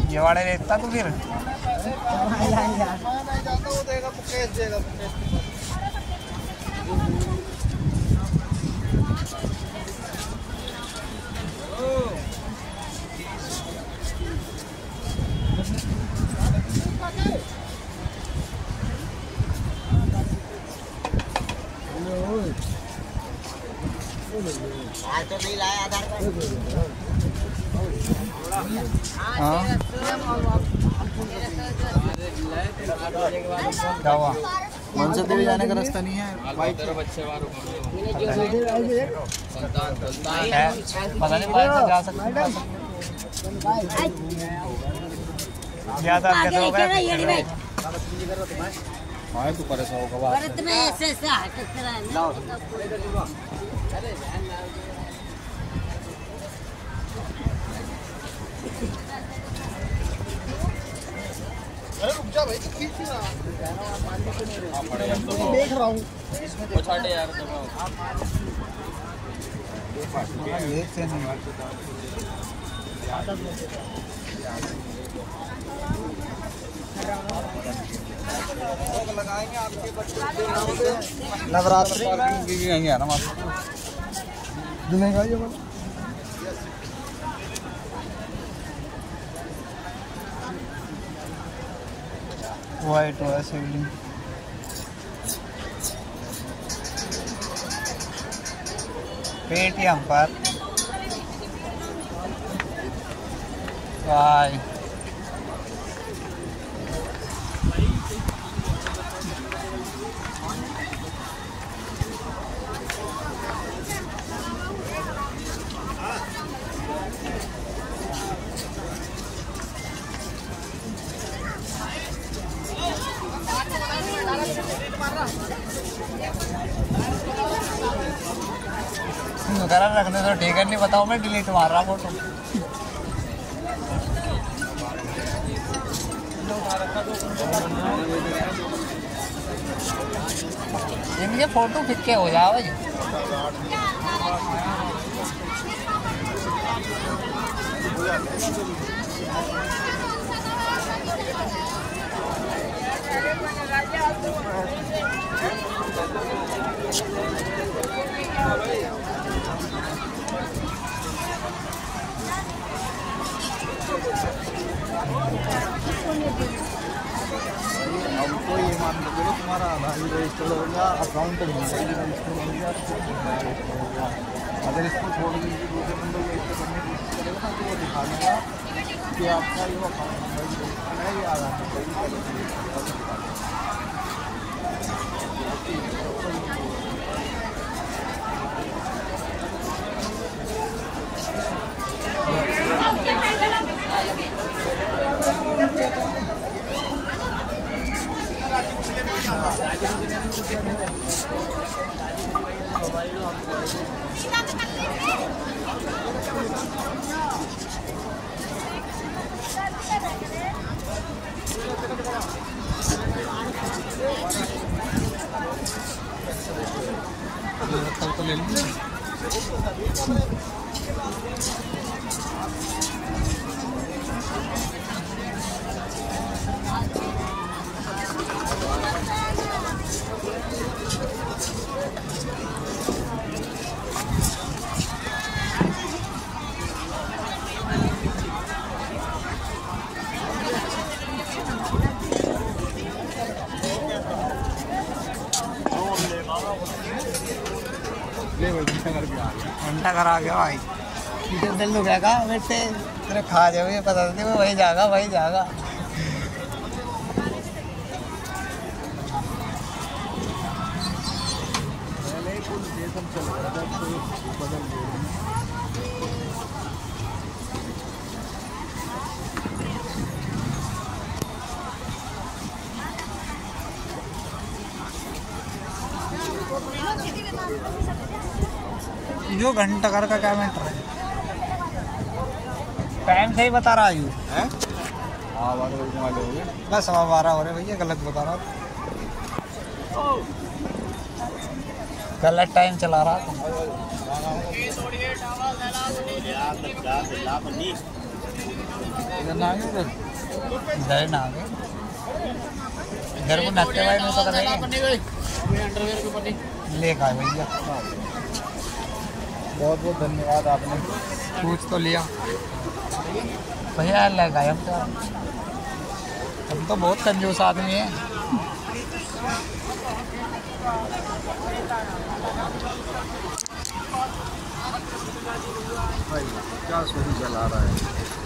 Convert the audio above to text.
ये वाले देखता तू फिर आज तो नहीं लाया आधार कार्ड। हाँ क्या हुआ? मनसा देवी जाने का रास्ता नहीं है। बच्चे पता नहीं बाइक से जा सकते ज्यादा कैसे हो गया? हाँ तू परेशान होगा भारत में ऐसे ऐसे हटक रहा है ना। अरे रुक जा भाई तो खींच ना देख रहा हूँ छोटे यार लेट से नहीं लगाएंगे आपके बच्चे नवरात्रि आएंगे ना दुनिया ये वाइट हुआ शिवलिंग पेटीएम पर बाय रखने तो ठीक है, नहीं बताओ मैं डिलीट मार रहा फोटो। इनके फोटो फिक्के हो जाओ जी। हमको ये मान लो तुम्हारा आधार रजिस्टर हो गया, अकाउंट रजिस्टर हो गया, अगर इसको छोड़ दीजिए दूसरे बंदों को इससे करने की कोशिश करेगा ना तो वो दिखा देगा कि आपका ये अकाउंट नंबर है, ये आधार नंबर तो ले लीजिए। घंटा करा के भाई दिल दुखेगा बेटे, तेरे खा जाओ ये पता नहीं, वही जाएगा वही जाएगा। जो घंटा घर का क्या मैटर है, टाइम सही बता रहा यू है। हाँ 12 बजे वाले हो गए, बस 12:15 हो रहे भैया, गलत बता रहा था, गलत टाइम चला रहा था। इधर ना आ गए उधर इधर ना आगे इधर को नट्टे भाई में तो कर अंडरवेयर के पन्नी ले का भैया बहुत बहुत धन्यवाद आपने पूछ तो लिया भैया लगाए हम तो बहुत कंजूस आदमी हैं। भाई क्या स्टोरी चला रहा है।